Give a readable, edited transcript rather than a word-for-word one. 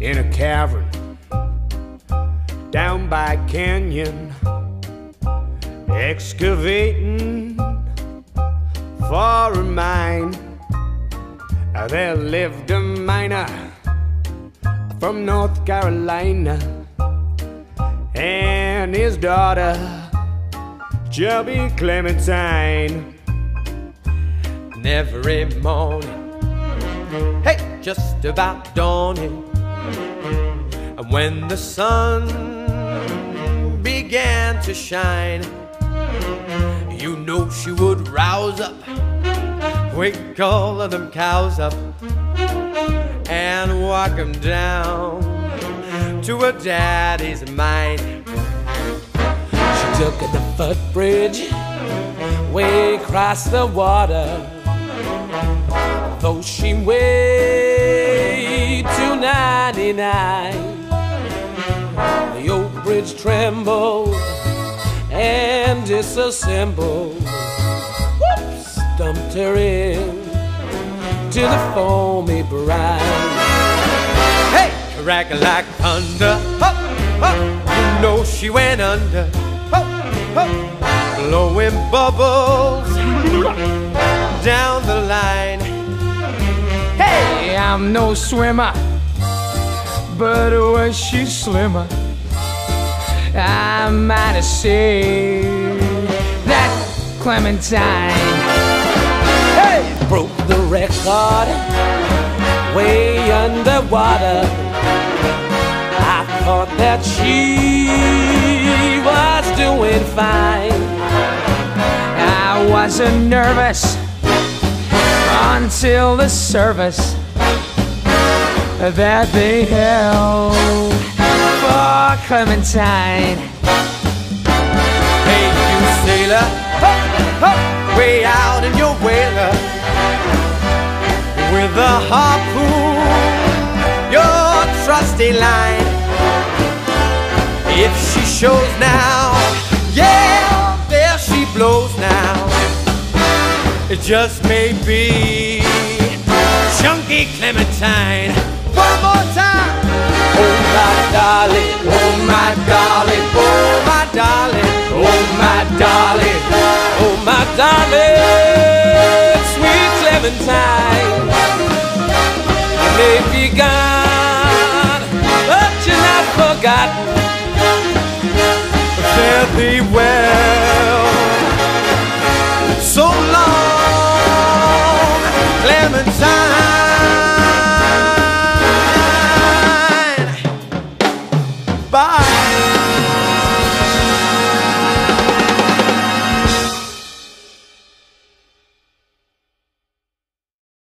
in a cavern down by a canyon, excavating for a mine. There lived a miner from North Carolina, and his daughter, Chubby Clementine. And every morning, hey, just about dawning, and when the sun began to shine, you know she would rouse up, wake all of them cows up, and walk them down to her daddy's mine. She took the footbridge way across the water, though she weighed 299. The old bridge trembled and disassembled, whoops, dumped her in to the foamy brine. Hey, crack like thunder, hop, hop, you know she went under, hop, hop, blowing bubbles down the line. Hey, I'm no swimmer, but was she slimmer, I might have saved that Clementine. Hey, broke the record way underwater. I thought that she was doing fine. I wasn't nervous until the service that they held for Clementine. Hey, you sailor, hop, hop, way out in your whaler, with a harpoon, your trusty line. If she shows now, yeah, there she blows now. It just may be Chunky Clementine. One more time. Oh my darling, oh my darling, oh my darling, oh my darling, oh my darling, sweet Clementine. You may be gone, but you're not forgotten. Fare thee well. So long, Clementine. Bye.